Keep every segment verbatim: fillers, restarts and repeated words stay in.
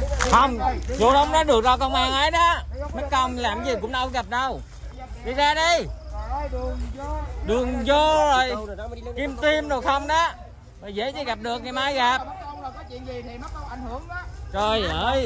Không, vô không nó được đâu, công an ấy đó. Mấy công làm gì cũng đâu gặp đâu. Đi ra đi. Đường vô rồi. Kim tim đồ không đó. Rồi dễ chứ gặp được, ngày mai gặp. Trời ơi.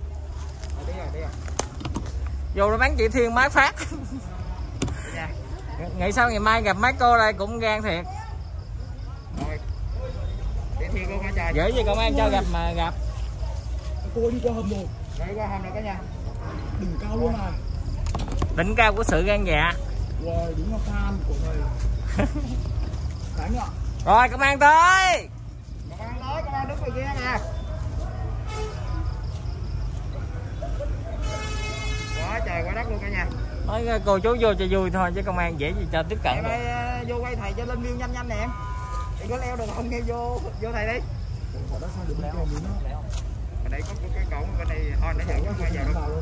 Vô nó bán chị Thiên máy phát. Nghĩ sao ngày mai gặp mấy cô đây cũng gan thiệt. Dễ gì công an cho gặp mà gặp. Cô đi qua hầm rồi. Đi qua hầm rồi cả nhà. Đỉnh cao luôn à. Đỉnh cao của sự gan dạ. Rồi đúng là fan của thầy. Đánh ạ. Rồi công an tới. Công an tới, công an đứng ngoài kia nè. Quá trời quá đất luôn cả nhà. Nói cô chú vô cho vui thôi chứ công an dễ gì cho tiếp cận. Em ơi, vô quay thầy cho lên view nhanh nhanh nè em. Thì có leo được không, nghe vô vô thầy đi. Đó sao được leo luôn á. Ở đây có, có cái cổng bên này thôi nãy giờ có quay vào đâu.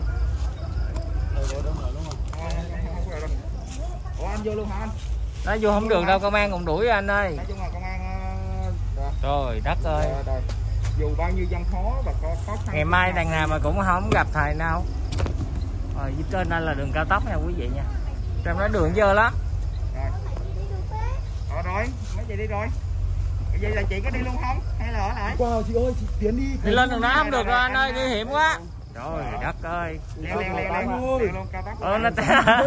Ủa anh vô luôn hả anh? Nó vô không được đâu, công an còn đuổi anh ơi. Nói chung là công an trời đất ơi. Rồi, rồi. Dù bao nhiêu gian khó và có khó khăn. Ngày mai đằng nào mà cũng không gặp thầy nào. Rồi dưới trên đây là đường cao tốc nha quý vị nha. Trong đó đường dơ lắm. Rồi. Ờ rồi, mấy chị đi rồi. Vậy là chị có đi luôn không? Hay là ở lại? Wow, chị ơi, chị tiến đi. Đi lên đường đó không được rồi anh ơi, nguy hiểm quá. Trời đất ơi. Leo leo leo leo luôn cao tốc. Ờ nó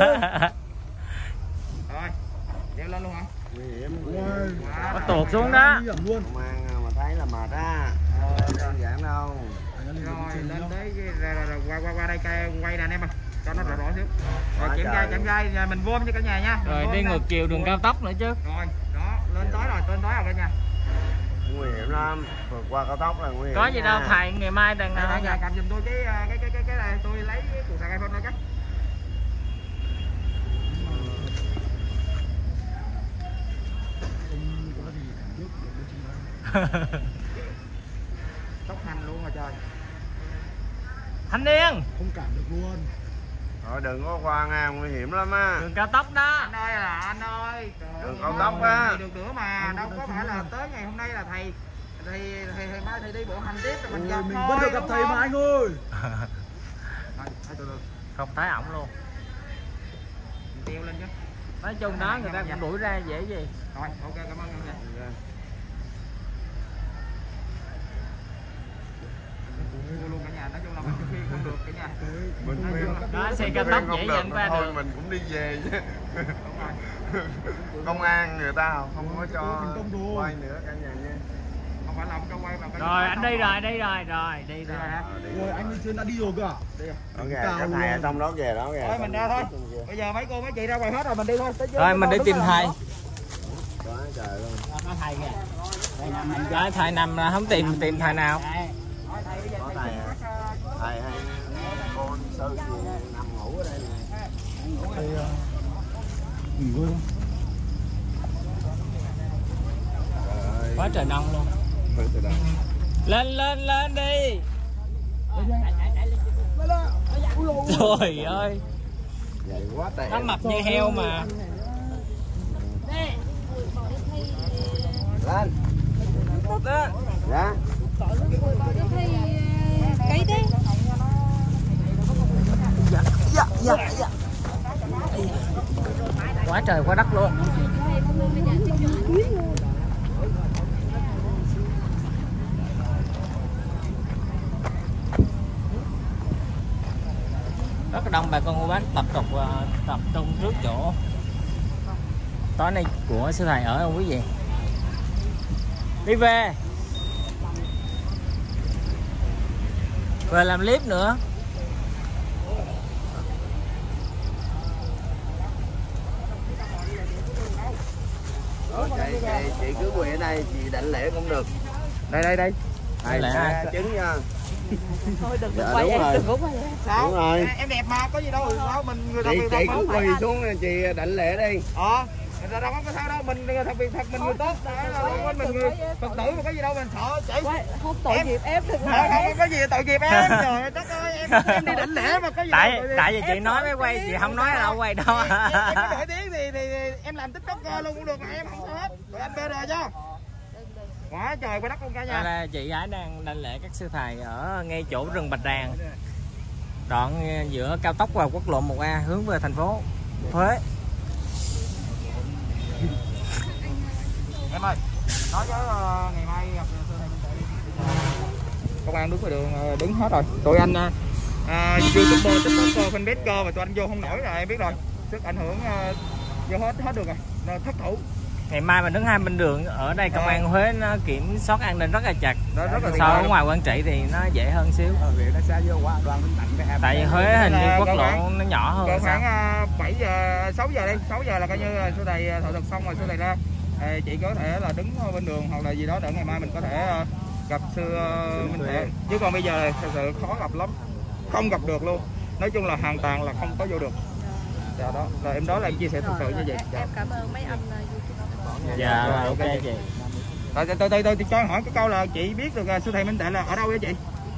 rồi. Leo lên luôn hả? Nguy hiểm. Nó tuột xuống đó. Nguy hiểm luôn. Công an mà thấy là mệt á. Đơn giản đâu. Rồi lên tới rồi, rồi, rồi, qua qua qua đây quay nè anh em ơi. Cho nó rõ rõ xíu. Rồi kiểm tra kiểm tra mình vô cho cả nhà nha. Rồi đi ngược chiều đường cao tốc nữa chứ. Rồi, đó, lên tới rồi, lên tới rồi cả nhà. Nguy hiểm lắm, vượt qua cao tốc là nguy hiểm. Có gì đâu thầy, ngày mai đằng nào nhà cầm giùm tôi cái cái cái cái cái này, tôi lấy cái củ sạc iPhone đây cái. Tốc hành luôn rồi trời. Thanh niên. Không cảm được luôn. Rồi đừng có qua nha, nguy hiểm lắm á. Đường cao tốc đó. Anh ơi là anh ơi. Đường cao tốc á. Được nữa mà, đâu có phải là tới ngày hôm nay là thầy thì thầy, thầy mai thầy đi bộ hành tiếp rồi mình gặp mình thôi, vẫn được gặp thầy mà anh ơi. Không thấy ổng luôn. Mình treo lên chứ. Nói chung đó người ta cũng đuổi ra dễ gì. Rồi, ok cảm ơn anh nha. Mua luôn cả nhà, nói chung là mình khi không được cả nhà. Mình đó xe cao tốc dễ dành ra thôi được. mình cũng đi về chứ. Công an người ta không có cho quay nữa cả nhà nha. Không phải là ông cho quay mà. Rồi anh đi rồi, đi rồi, rồi đi rồi. Rồi anh đi trên đã đi rồi cơ à? Đi rồi. Đó kìa, cái thầy ở trong đó kìa, đó kìa. Thôi mình ra thôi. Bây giờ mấy cô mấy chị ra ngoài hết rồi mình đi thôi. Rồi mình đi tìm thầy. Quá trời luôn. Có thầy kìa. Rồi thầy nằm là không tìm tìm thầy nào. Có thầy à? Thầy hay con sư gì nằm ngủ ở đây nè. Thầy nghỉ ngơi không? Quá trời đông luôn. Lên lên lên đi. Trời ơi. Vậy quá tệ. Nó mập như heo mà. Lên. Lên. Dạ. Cái đấy. Dạ dạ dạ dạ. Quá trời quá đất luôn. Rất là đông bà con cô bác tập tục tập trung trước chỗ tối nay của sư thầy ở không quý vị. Đi về về làm clip nữa. Rồi chị, chị, chị cứ quỳ ở đây, chị định lễ cũng được. Đây đây đây. Thầy sẽ chứng nha. Thôi đừng Dạ, quay đúng em, rồi. đừng có quay em. Sao? Đúng rồi. Em đẹp mà, có gì đâu sao mình người ta Chị, người ta chị không cứ phải quỳ xuống chị định lễ đi. Ờ, người ta đâu có sao đâu, mình thật việc thật mình người tốt, đó mình người Phật tử mà có gì đâu mình sợ chị. Không tội nghiệp em đừng Không, không có gì tội nghiệp em. Trời ơi, đất ơi, em em đi định lễ mà có gì Tại đâu. tại vì chị nói mới quay, chị không nói là đâu quay đâu. Em có nổi tiếng thì thì em làm TikToker luôn cũng được mà em không sao hết. Rồi anh bê rồi chứ. Quá trời quá đất luôn cả Đây nhà. là chị gái đang đảnh lễ các sư thầy ở ngay chỗ rừng Bạch Đàn, đoạn giữa cao tốc và quốc lộ một A hướng về thành phố Huế. Em ơi, nói với uh, ngày mai gặp sư thầy Minh Tệ. Công an đứng ngoài đường uh, đứng hết rồi. Tụi anh uh, uh, YouTuber, TikToker, fanpage mà tụi anh vô không nổi rồi em biết rồi. Sức ảnh hưởng uh, vô hết hết được rồi. Nó thất thủ. Ngày mai mình đứng hai bên đường ở đây công an Huế nó kiểm soát an ninh rất là chặt. Đó, rất là so ở ngoài Quảng Trị thì nó dễ hơn xíu. Tại vì Huế hình như quốc lộ nó nhỏ hơn. Cỡ sao? khoảng bảy giờ sáu giờ đi, sáu giờ là coi như sư thầy thợ thực xong rồi sư thầy ra. Chị có thể là đứng bên đường hoặc là gì đó để ngày mai mình có thể gặp sư Minh Thể. Chứ còn bây giờ thật sự khó gặp lắm, không gặp được luôn. Nói chung là hoàn toàn là không có vô được. Dạ đó, là em đó là em chia sẻ thực sự như vậy. Dạ. Em cảm ơn mấy anh YouTube. Dạ rồi, ok chị. Tôi tôi tôi tôi cho hỏi cái câu là chị biết được sư thầy Minh Tệ là ở đâu vậy chị?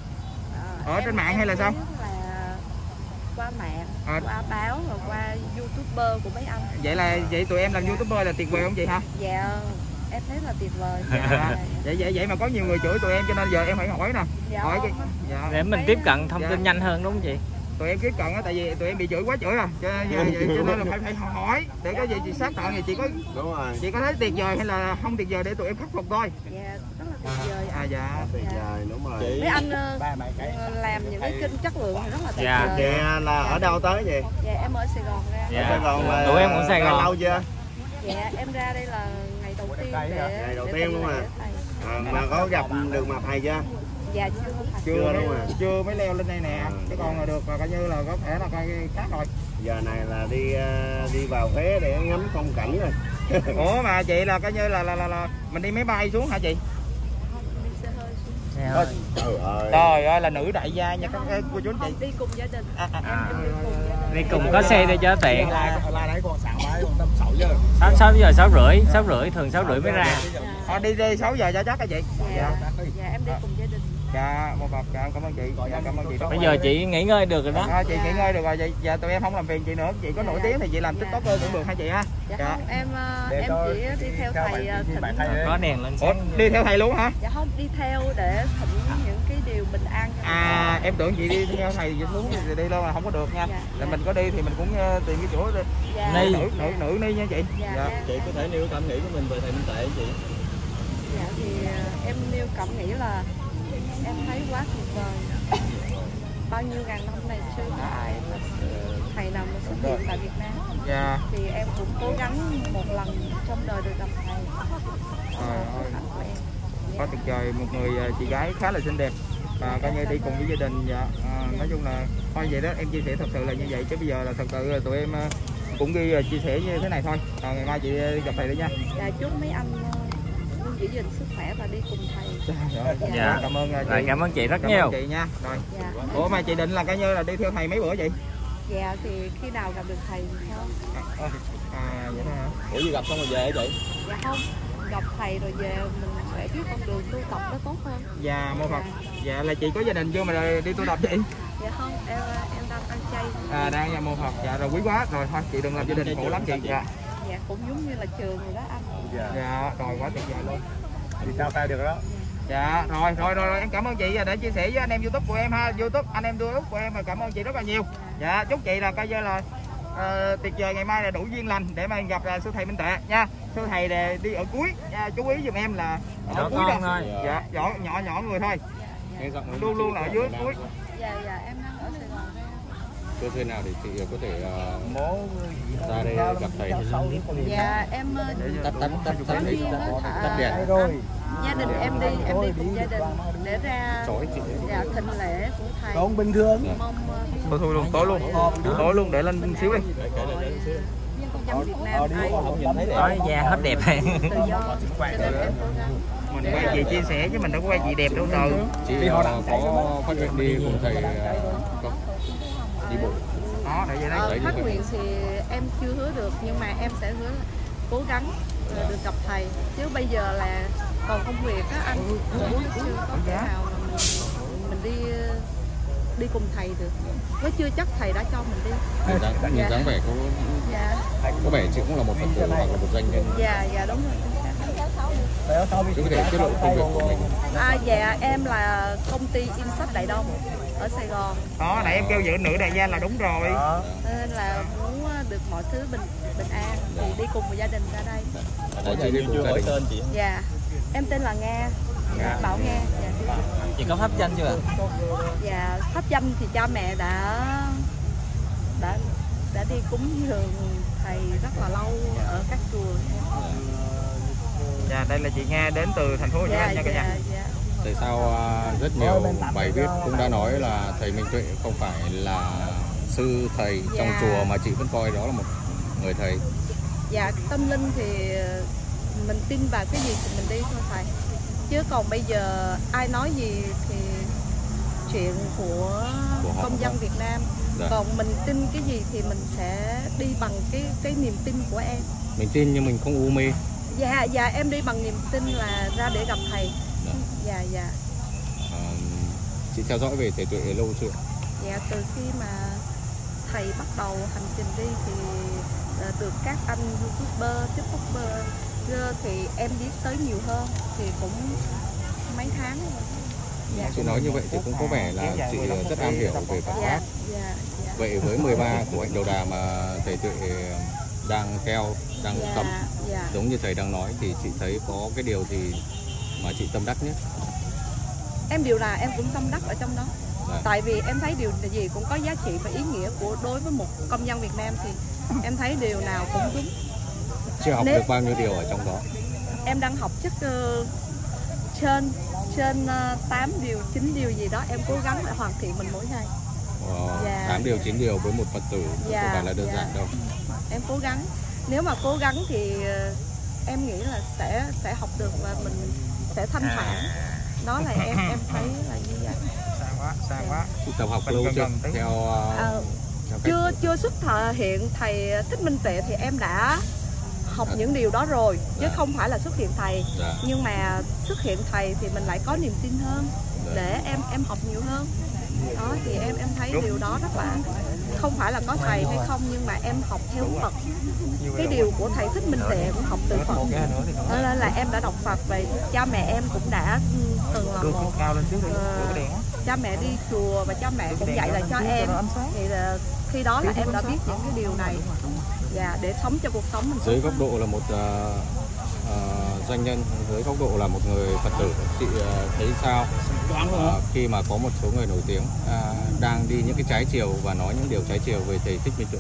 Ở em, trên mạng em hay là sao? Là qua mạng, À. qua báo và qua YouTuber của mấy anh. Vậy là vậy tụi em làm YouTuber là tuyệt vời không chị ha? Dạ, em thấy là tuyệt vời. Dạ. vậy vậy vậy mà có nhiều người chửi tụi em cho nên giờ em phải hỏi nè. Dạ, hỏi chị. không. Dạ. Để mình tiếp cận thông Dạ. tin nhanh hơn đúng không chị? Tụi em tiếp cận á, tại vì tụi em bị chửi quá chửi rồi, cho nên, cho nên là phải phải hỏi để có gì chị xác nhận thì chị có Đúng rồi. chị có thấy tuyệt vời hay là không tuyệt vời để tụi em khắc phục thôi. Dạ, rất là tuyệt vời. À dạ. Tuyệt vời, đúng rồi. Mấy anh uh, làm những cái kênh chất lượng thì rất là tuyệt Dạ. vời. Chị là ở đâu tới vậy? Dạ, em ở Sài Gòn ra. Dạ. Sài Gòn là Tụi em cũng Sài Gòn. lâu chưa? Dạ, em ra đây là ngày đầu tiên để Ngày đầu để tiên tìm luôn hiểu à? thầy. À, mà có gặp được mà thầy chưa? Dạ chưa thầy. Chưa Chưa mới, đúng rồi. chưa mới leo lên đây nè, cái còn là được là coi như là có thể là coi khác rồi. Giờ này là đi ờ, đi vào Huế để ngắm phong cảnh rồi. Ủa mà chị là coi như là là, là, là mình đi máy bay xuống hả chị? Không, đi xe hơi xuống. Dạ rồi. Trời ơi. Trời ơi là nữ đại gia nha các cô chú anh chị. Không, đi cùng gia đình. À, à, Em à. em đi cùng gia đình. Đi cùng có xe đi cho tiện. Là đấy còn sáng mai còn tầm sáu giờ. sáu sáu giờ sáu rưỡi, sáu rưỡi thường sáu rưỡi mới ra. À, đi đi sáu giờ cho chắc hả chị? Dạ, dạ em đi cùng gia đình. Dạ, một bậc, dạ, cảm ơn chị. Dạ, cảm ơn chị. Bây giờ chị nghỉ ngơi được rồi đó. À, chị nghỉ ngơi được rồi, vậy dạ, tụi em không làm phiền chị nữa. Chị có nổi tiếng thì chị làm tiktoker cũng được hả chị ha? Dạ Dạ. không, em ờ, em chỉ đi theo thầy ờ, thỉnh. Có đèn lên Ủa, sáng. đi theo thầy luôn hả? Dạ không, đi theo để thỉnh những cái điều bình an cho À, mình. em tưởng chị đi theo thầy chị xuống thì đi đâu là không có được nha. Dạ, Là dạ. mình có đi thì mình cũng uh, tìm cái chỗ đi. Dạ. Ni. Nữ nữ nữ ni nha chị. Dạ, Dạ. em- Chị có thể nêu cảm nghĩ của mình về thầy Minh Tệ chị. Dạ thì ờ, em nêu cảm nghĩ là em thấy quá tuyệt vời. Bao nhiêu ngàn năm này chưa có ai mà thầy nào mà xuất hiện tại Việt Nam. Dạ. Thì em cũng cố gắng một lần trong đời được gặp thầy. Trời ơi. Hạnh của em. Có tuyệt vời, một người uh, chị gái khá là xinh đẹp và coi như đi cùng với gia đình. Dạ. À, nói chung là thôi vậy đó, em chia sẻ thật sự là như vậy chứ bây giờ là thật sự là tụi em uh, cũng ghi uh, chia sẻ như thế này thôi. À, ngày mai chị uh, gặp thầy đi nha. Dạ chúc mấy anh ờ, luôn giữ gìn sức khỏe và đi cùng thầy. Rồi, Dạ. cảm ơn uh, chị. Rồi, cảm ơn chị rất Cảm nhiều. ơn chị nha. Rồi. Dạ. Ủa mà chị định là coi như là đi theo thầy mấy bữa vậy? Dạ thì khi nào gặp được thầy thì sao? À, à vậy đó hả? Ủa gì gặp xong rồi về hả chị? Dạ không, gặp thầy rồi về mình sẽ biết con đường tu tập nó tốt hơn. Dạ mô Phật. Dạ là chị có gia đình chưa mà đi tu tập chị? Dạ không, em em đang ăn chay. À đang nha mô Phật. Dạ rồi quý quá. Rồi thôi chị đừng làm gia đình khổ lắm chị. Dạ. Dạ cũng giống như là trường rồi đó anh. Dạ rồi quá tuyệt vời luôn. Thì sao tay được đó. Dạ rồi rồi rồi, rồi em cảm ơn chị để chia sẻ với anh em YouTube của em ha, YouTube anh em YouTube của em, cảm ơn chị rất là nhiều. Dạ chúc chị là coi như là uh, tuyệt vời, ngày mai là đủ duyên lành để mà gặp uh, sư thầy Minh Tệ nha. Sư thầy để đi ở cuối nha, chú ý giùm em là ở Nhỏ cuối con đâu. thôi. Dạ nhỏ nhỏ nhỏ người thôi, luôn luôn là ở dưới cuối. Dạ dạ em đang ở Sài Gòn. Cơ duyên nào để chị có thể uh, ra đây gặp thầy? Dạ em ờ, Tắt tắt tắt có tắt duyên đó thả đèn. gia đình em đi em đi cùng gia đình để ra dạ thịnh lễ của thầy. Không bình thường. Mong ờ, Thôi thôi luôn, tối luôn, tối luôn để lên xíu đi. dân Việt Nam ai cũng Nói da hết đẹp. tự do cho nên em cố gắng. Mình quay gì chia sẻ chứ mình đâu có quay gì đẹp đâu trời. Chị uh, có phát nguyện đi cùng thầy uh, không? Đi bộ. Đó để vậy đấy. Ờ, phát nguyện thì em chưa hứa được nhưng mà em sẽ hứa là cố gắng ờ, được gặp thầy, chứ bây giờ là còn công việc á anh cũng chưa có thể nào mà mình, mình đi đi cùng thầy được, với chưa chắc thầy đã cho mình đi. Nhìn dáng, nhìn dáng vẻ có Dạ có vẻ chị cũng là một Phật tử hoặc là một doanh nhân. dạ dạ đúng rồi. Chú có thể tiết lộ công việc của mình. À, dạ em là công ty in sách Đại Đông ở Sài Gòn. Đó, nãy em kêu vợ nữ đại gia là đúng rồi. Nên là muốn được mọi thứ bình bình an thì đi cùng một gia đình ra đây. Ở đây chị chưa hỏi tên chị. Dạ, em tên là Nga. Nga. Bảo Nga. Dạ. Chị có pháp danh chưa? Dạ, pháp danh thì cha mẹ đã đã đã đi cúng dường thầy rất là lâu ở các chùa. Dạ, đây là chị Nga đến từ thành phố Hồ Chí Minh nha cả nhà. Dạ. Tại sao uh, rất nhiều bài viết cũng đã nói là thầy Minh Tuệ không phải là sư thầy trong Dạ. chùa mà chị vẫn coi đó là một người thầy. Dạ, tâm linh thì mình tin vào cái gì thì mình đi thôi thầy. Chứ còn bây giờ ai nói gì thì chuyện của, của công dân Việt Nam. Dạ. Còn mình tin cái gì thì mình sẽ đi bằng cái cái niềm tin của em. Mình tin nhưng mình không u mê. Dạ, dạ em đi bằng niềm tin là ra để gặp thầy. Dạ. Dạ, dạ. À, chị theo dõi về thầy Tuệ lâu chưa? Dạ, từ khi mà thầy bắt đầu hành trình đi thì uh, được các anh YouTuber, TikToker thì em biết tới nhiều hơn thì cũng mấy tháng rồi. Dạ. Chị nói như vậy thì cũng có vẻ là chị rất am hiểu về Phật Dạ, pháp. dạ, dạ. Vậy với mười ba của hạnh đầu đà mà thầy Tuệ đang theo, đang Dạ, tập dạ. giống như thầy đang nói thì chị thấy có cái điều gì mà chị tâm đắc nhất? Em điều là em cũng tâm đắc ở trong đó. Dạ. Tại vì em thấy điều gì cũng có giá trị và ý nghĩa của đối với một công dân Việt Nam thì em thấy điều nào cũng đúng. Chị học Nếu... được bao nhiêu điều ở trong đó? Em đang học chắc uh, trên trên uh, tám điều, chín điều gì đó, em cố gắng để hoàn thiện mình mỗi ngày. Wow, Dạ. tám điều, chín điều với một Phật tử Dạ, không phải là đơn dạ. giản đâu. Em cố gắng. Nếu mà cố gắng thì uh, em nghĩ là sẽ sẽ học được và mình sẽ thanh thản. Đó là em em thấy là như vậy. Sang quá, sang quá. Chị tập học lâu chưa? Theo, uh, À, theo chưa cách... chưa xuất hiện thầy Thích Minh Tuệ thì em đã học à. những điều đó rồi chứ Dạ. không phải là xuất hiện thầy. Dạ. Nhưng mà xuất hiện thầy thì mình lại có niềm tin hơn. Dạ. Để em em học nhiều hơn. Đó thì em em thấy Đúng. điều đó rất là không phải là có thầy hay không nhưng mà em học theo Phật. Cái điều của thầy Thích Minh Tuệ cũng học từ Phật. Đó nên là em đã đọc Phật về cha mẹ em cũng đã từng là một uh, cha mẹ đi chùa và cha mẹ cũng dạy lại cho em thì là, khi đó là em đã biết những cái điều này và để sống cho cuộc sống mình dưới góc độ là một uh, uh, doanh nhân, dưới góc độ là một người Phật tử, chị uh, thấy sao uh, khi mà có một số người nổi tiếng uh, đang đi những cái trái chiều và nói những điều trái chiều về thầy Thích Minh Tuệ?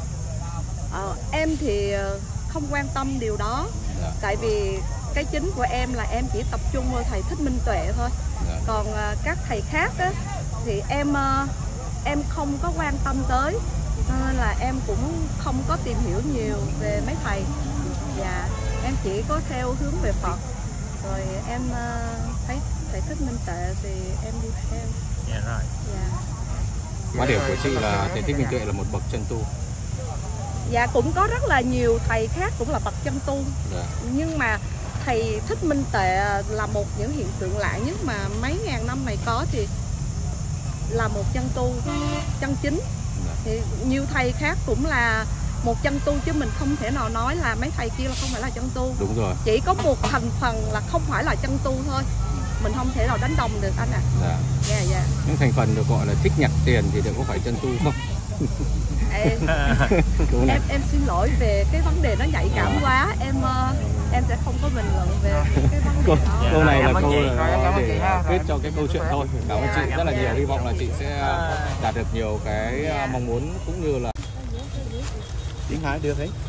Uh, em thì không quan tâm điều đó. Dạ. Tại vì cái chính của em là em chỉ tập trung vào thầy Thích Minh Tuệ thôi. Dạ. Còn uh, các thầy khác á, thì em uh, em không có quan tâm tới nên là em cũng không có tìm hiểu nhiều về mấy thầy. Dạ, em chỉ có theo hướng về Phật. Rồi em uh, thấy thầy Thích Minh Tuệ thì em đi theo. Dạ rồi. Dạ. Quan điểm của chị là thầy Thích Minh Tuệ là một bậc chân tu. Dạ, cũng có rất là nhiều thầy khác cũng là bậc chân tu. Dạ. Nhưng mà thầy Thích Minh Tuệ là một những hiện tượng lạ nhất mà mấy ngàn năm này có thì là một chân tu chân chính. Dạ. Thì nhiều thầy khác cũng là một chân tu chứ mình không thể nào nói là mấy thầy kia là không phải là chân tu. Đúng rồi. Chỉ có một thành phần là không phải là chân tu thôi. Mình không thể nào đánh đồng được anh ạ. À. Dạ. Dạ, dạ. Những thành phần được gọi là thích nhặt tiền thì đều có phải chân tu không? Em, em em xin lỗi về cái vấn đề nó nhạy cảm quá, em em sẽ không có bình luận về cái vấn đề đó. Câu này là câu để kết cho cái câu chuyện thôi. Cảm ơn chị rất là nhiều, hy vọng là chị sẽ đạt được nhiều cái mong muốn cũng như là tiếng Hải được đấy.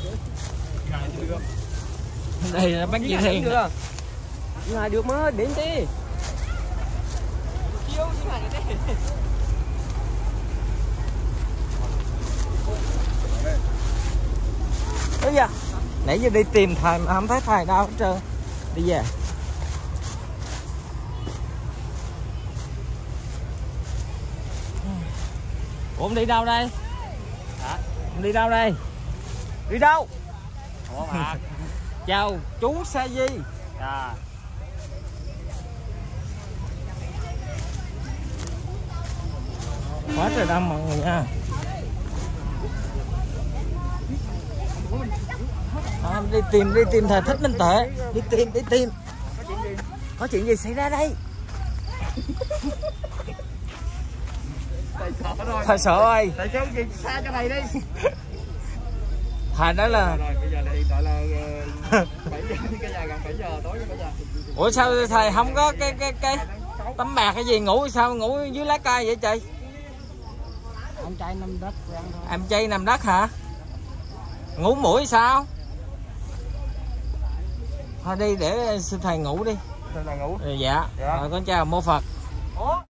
Đây là bác Diên Hiền. Ngày được mới đến đi. Bây giờ nãy giờ đi tìm thầy mà không thấy thầy đâu hết trơn. Đi về. Ủa ông đi đâu đây? Hả? Ông đi đâu đây? Đi đâu? Ủa mà. Chào chú Sa Di. À. Quá trời đông mọi người nha. À, đi tìm đi tìm thầy Thích Minh Tuệ, đi tìm đi tìm. Có chuyện gì? Có chuyện gì xảy ra đây? Thầy sợ rồi. Thầy sợ ơi. Thầy kêu gì xa cho thầy đi. Thầy đó là. Rồi bây giờ là hiện tại là bảy giờ, cái giờ gần bảy giờ tối bây giờ. Ủa sao thầy không có cái cái cái tấm bạc hay gì, ngủ sao ngủ dưới lá cây vậy chị? Anh trai nằm đất quen thôi. Em chay nằm đất hả? Ngủ mũi sao? Thôi đi để xin thầy ngủ đi. Thầy là ngủ. Dạ. Dạ. Rồi con chào mô Phật. Ủa?